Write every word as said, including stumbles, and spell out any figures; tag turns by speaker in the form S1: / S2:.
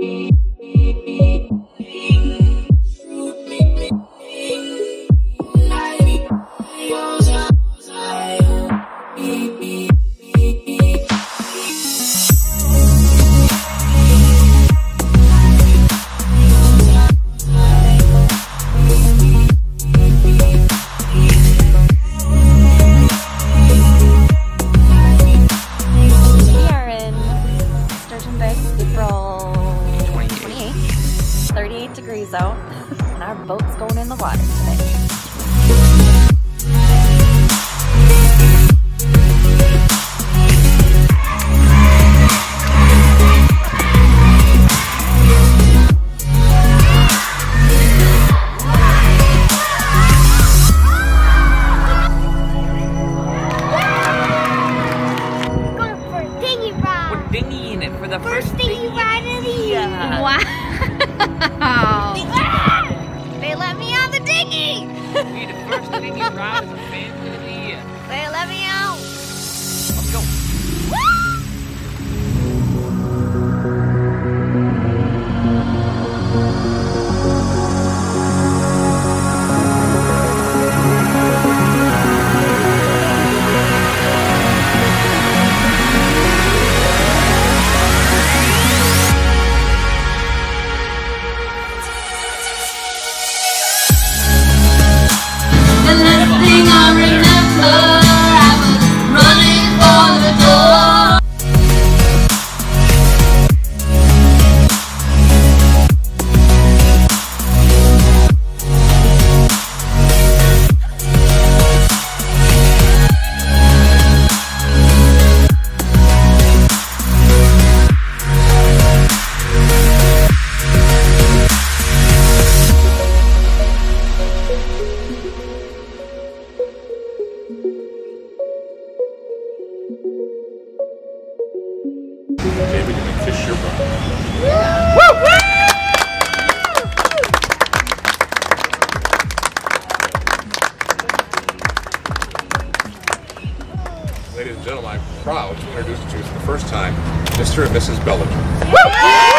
S1: thirty-eight degrees out, and our boat's going in the water today.
S2: Dinghy in it for the first,
S3: first dinghy ride of the year.
S1: Wow! They let me on the dinghy!
S2: We the first dinghy ride as a family of the year.
S1: They let me out!
S2: Let's go.
S4: The last thing I remember, I was running for the door.
S5: Maybe you can kiss your brother. Ladies and gentlemen, I'm proud to introduce to you for the first time Mister and Missus Bellinger.